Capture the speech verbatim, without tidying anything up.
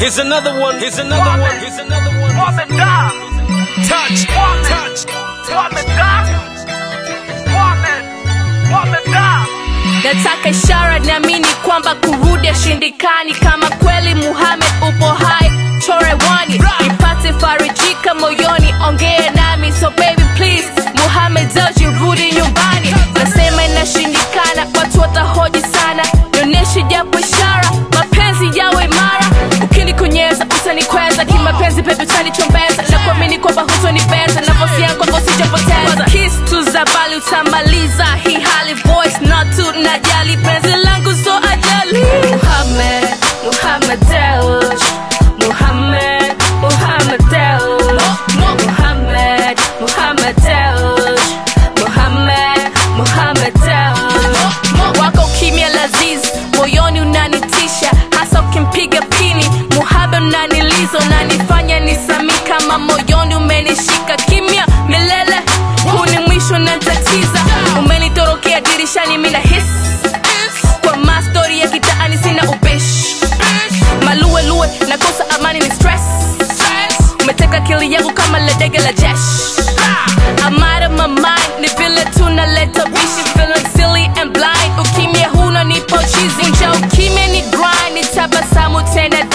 Here's another one. Here's another Woman. one. Here's another one. Woman, God. Touch. Woman. Touch. Woman, God. Woman. Woman, God. Nataka ishara naamini kwamba kurudi shindikani. Kama kweli Mohammed upo hai, chore wani nipate farijika moyoni, ongea nami. So baby please, Mohammed Dewji, rudi nyumbani. Nasema inashindikana, watu watahoji sana. Nioneshe japo ishara, mapenzi yawe imara. Ukinikonyeza utanikweza kimapenzi, baby utanichombeza. Na kuamini kwamba hutonibeza, nafasi yako kwako sijapoteza. Kiss tu za bali utamaliza hii hali, voice not to najali, penzi langu so ajali. Mohammed, Mohammed Dewji, Mohammed, Mohammed Dewji, Mohammed, Mohammed Dewji, Mohammed, Mohammed Dewji. Wako kimya Aziz, moyoni unanitisha, hasa ukimpiga pini. Mohammed unaniliza, unanifanya nisami kama moyoni umenishika. Kimya milele, huu ni mwisho na tatiza. Umenitorokea dirishani mina hiss, kwa mastori ya kitaani sina ubish. Maluwe luwe, nakosa amani ni stress. Umeteka akili yangu kama ledege la jesh. I'm out of my mind, ni vile tunaleta bishi. Feeling silly and blind, ukimya huna nipo cheesy. Unja ukimya ni grind, ni tabasamu tena